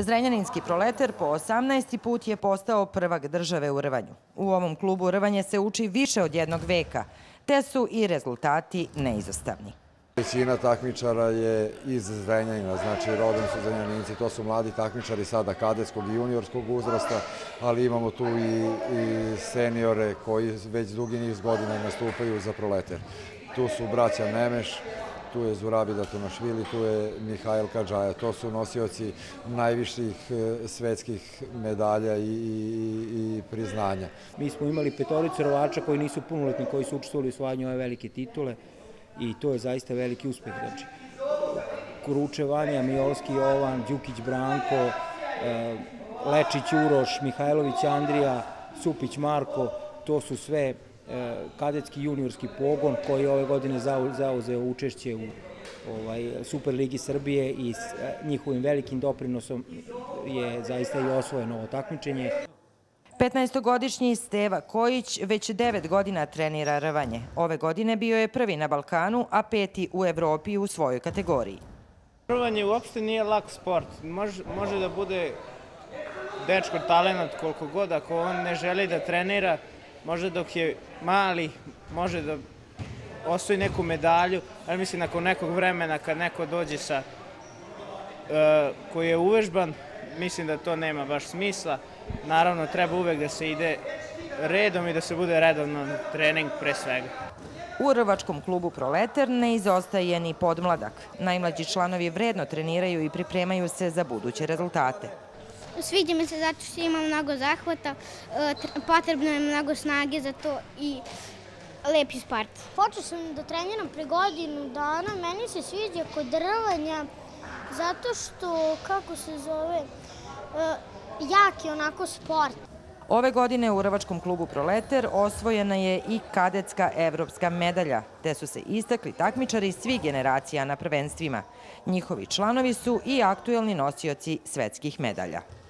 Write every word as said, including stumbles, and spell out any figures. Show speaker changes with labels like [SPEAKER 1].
[SPEAKER 1] Zrenjaninski Proleter po osamnaesti put je postao prvak države u rvanju. U ovom klubu rvanje se uči više od jednog veka, te su i rezultati neizostavni.
[SPEAKER 2] Većina takmičara je iz Zrenjanina, znači rodom su Zrenjaninci, to su mladi takmičari sada kadetskog i juniorskog uzrasta, ali imamo tu i, i seniore koji već dugi niz godina nastupaju za Proleter. Tu su braća Nemeš, tu je Zurabida Tunašvili, tu je Mihajl Kadžaja. To su nosioci najviših svetskih medalja i, i, i priznanja.
[SPEAKER 3] Mi smo imali petoricu rvača koji nisu punoletni, koji su učestvovali u osvajanju ove velike titule i to je zaista veliki uspeh. Znači, Kuruče Vanja, Mijolski Jovan, Đukić Branko, Lečić Uroš, Mihajlović Andrija, Supić Marko, to su sve kadetski juniorski pogon koji ove godine zauzeo učešće u ovaj, Superligi Srbije i s njihovim velikim doprinosom je zaista i osvojeno ovo takmičenje.
[SPEAKER 1] petnaestogodišnji Steva Kojić već devet godina trenira rvanje. Ove godine bio je prvi na Balkanu, a peti u Evropi u svojoj kategoriji.
[SPEAKER 4] Rvanje uopšte nije lak sport. Može, može da bude dečko talenat koliko god, ako on ne želi da trenira, može dok je mali, može da osvoji neku medalju, ali mislim nakon nekog vremena kad neko dođe sa uh, koji je uvežban, mislim da to nema baš smisla. Naravno, treba uvek da se ide redom i da se bude redovno trening pre svega.
[SPEAKER 1] U rvačkom klubu Proleter ne izostaje ni podmladak. Najmlađi članovi vredno treniraju i pripremaju se za buduće rezultate.
[SPEAKER 5] Sviđa mi se zato što ima mnogo zahvata, potrebno je mnogo snage za to i lepi sport. Počeo sam da treniram pre godinu dana, meni se sviđa kod rvanja zato što, kako se zove, jak je onako sport.
[SPEAKER 1] Ove godine u rvačkom klubu Proleter osvojena je i kadetska evropska medalja, te su se istakli takmičari svih generacija na prvenstvima. Njihovi članovi su i aktuelni nosioci svetskih medalja.